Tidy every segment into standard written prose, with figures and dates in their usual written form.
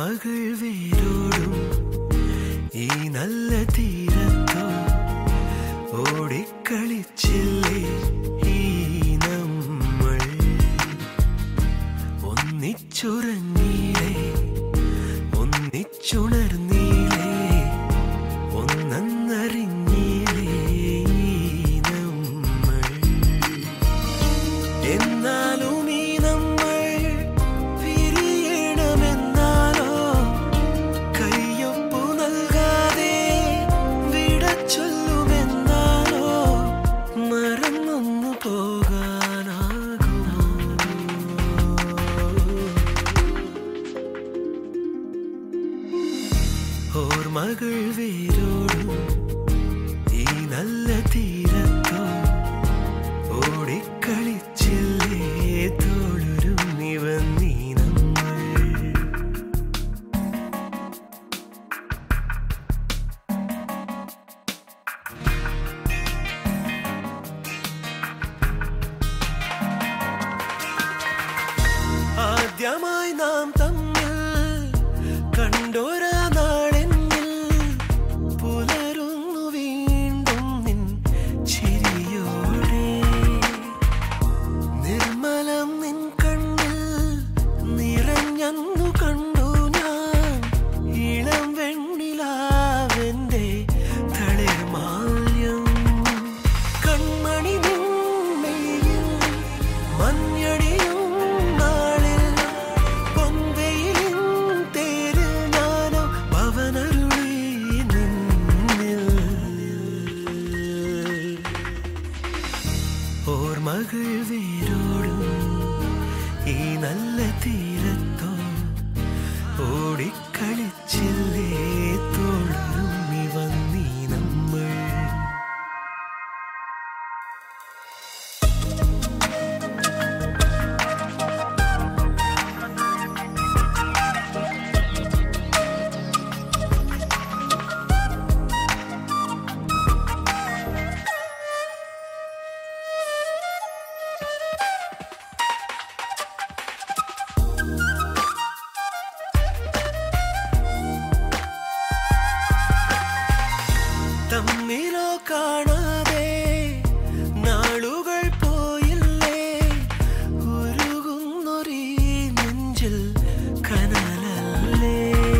ഓർമ്മകൾ വേരോടും ഈ നല്ല തീരത്തോ ഓടിക്കളിച്ചില്ലേ ഈ നമ്മൾ ഒന്നിച്ചുറങ്ങിയില്ലേ ഒന്നിച്ചുണർന്നില്ലേ ഒന്നറിഞ്ഞില്ലേ നമ്മൾ എന്നാലും ഈ നമ്മൾ പിരിയണമെന്നാലോ കയ്യൊപ്പു നൽകാതെ വിട ചൊല്ലുമെന്നാലോ മറന്നൊന്നു പോകാനാകുമോ ഓർമ്മകൾ വേരോടും ഈ നല്ല തീരത്തോ ഓടിക്കളിച്ചില്ലേ തോളുരുമ്മി വന്നീ നമ്മൾ ആദ്യമായി നാം തമ്മിൽ കണ്ടോരാ നാളെന്നിൽ പുലരുന്നു വീണ്ടും നിൻ ചിരിയോടെ നിർമ്മലം നിൻ കണ്ണിൽ നിറഞ്ഞന്നു കണ്ടു ഞാൻ ഇളം വെണ്ണിലാവെന്റെ തളിർമാല്യം കൺമണി നിന്നയിൽ മഞ്ഞടിയും നാളിൽ പൊന്തയിലിൻ തേരിൽ ഞാനോ പവനരുളി നിന്നിൽ ഓർമ്മകൾ വേരോടും ഈ നല്ല തീരത്തോ ഓടിക്കളിച്ചില്ലേ തോളുരുമ്മി വന്നീ നമ്മൾ തമ്മിലോ കാണാതെ നാളുകൾ പോയില്ലേ ഉരുകുന്നൊരീ നെഞ്ചിൽ കനലല്ലേ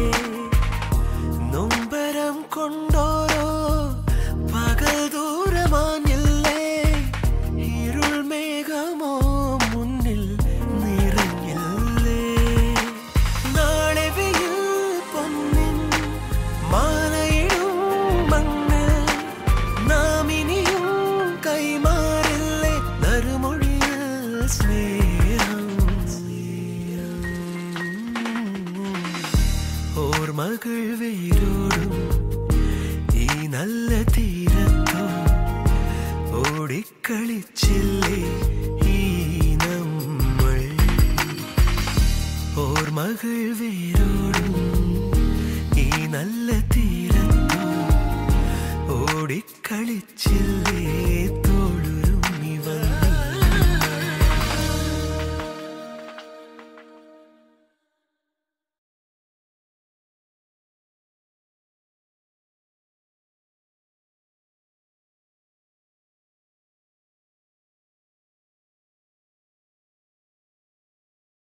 നൊമ്പരം കൊണ്ടോരോ പകൽ ദൂരമാഞ്ഞില്ലേ ഇരുൾ മേഘമോ മുന്നിൽ നിറഞ്ഞില്ലേ നാളെ വെയിൽ പൊന്നിൻ മാലയിടും മണ്ണിൽ നാം ഇനിയും കൈമാറില്ലേ നറുമൊഴിയിൽ സ്നേഹം ഓർമ്മകൾ വേരോടും ഈ നല്ല തീരത്തോ ഓടിക്കളിച്ചില്ലേ ഈ നമ്മൾ ഓർമ്മകൾ വേരോടും